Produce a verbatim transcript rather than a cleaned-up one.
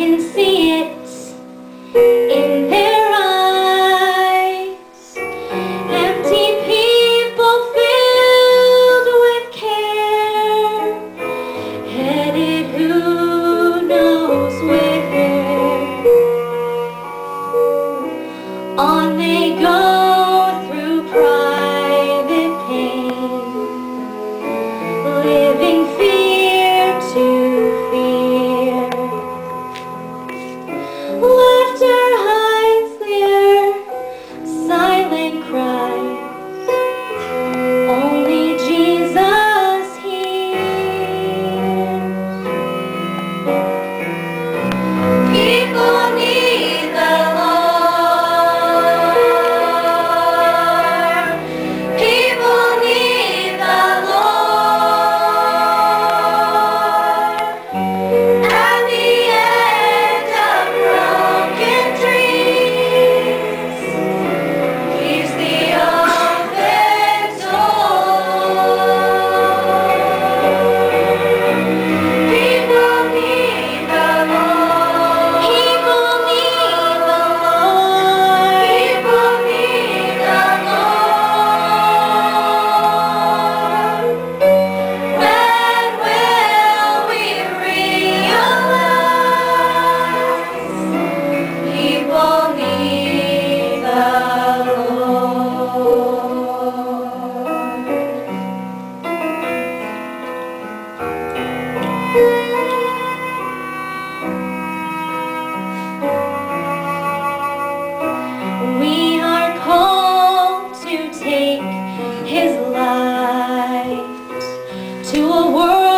can see it in their eyes. Empty people filled with care, headed who knows where. On they go through private pain, living fear to fear. Laughter hides their silent cries. Only Jesus hears. People need the Lord. People need the Lord. At the end of broken dreams, He's the open door. People need the Lord. People need the Lord. People need the Lord. When will we realize people need the Lord? We are called to take His light to a world